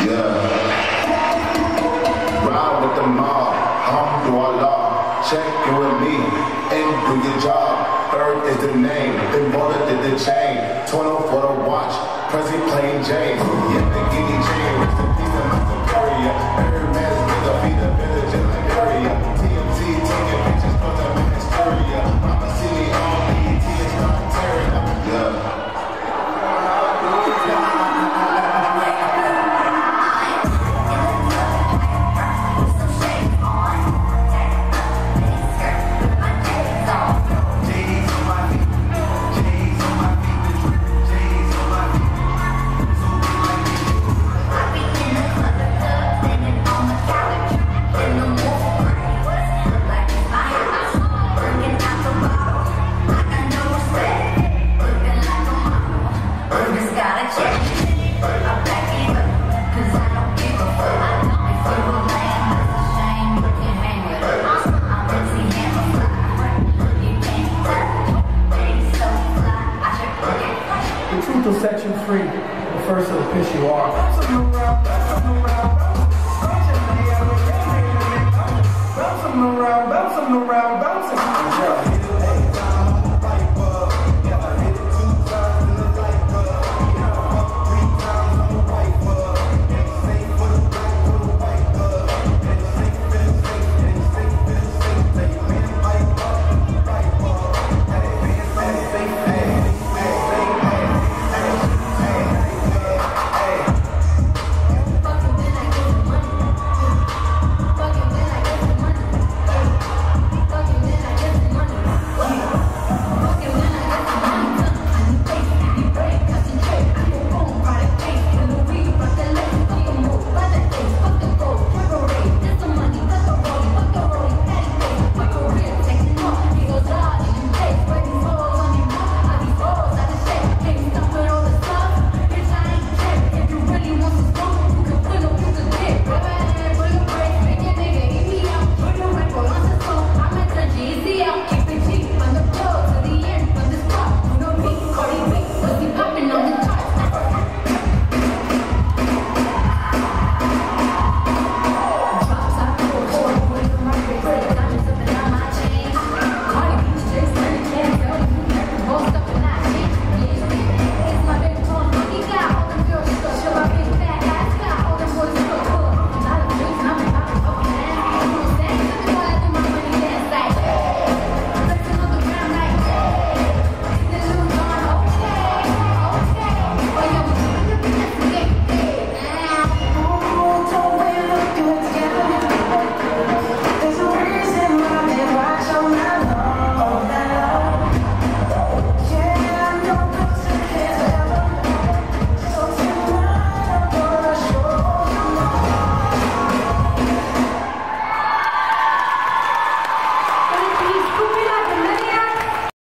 Yeah. Ride with the mob, alhamdulillah. Check you and me, and do your job. Third is the name, then mother did the chain. 20 for the watch, Prezi plain Jane. Yeah, the guinea chain, rest in peace of my superior. Every man's nigga feed the village in Liberia. TMZ taking pictures for the ministeria. Mama see me on BET, it's not tearing up. Yeah. To set you free, the first of the piss you are. Bounce them around, bounce them around.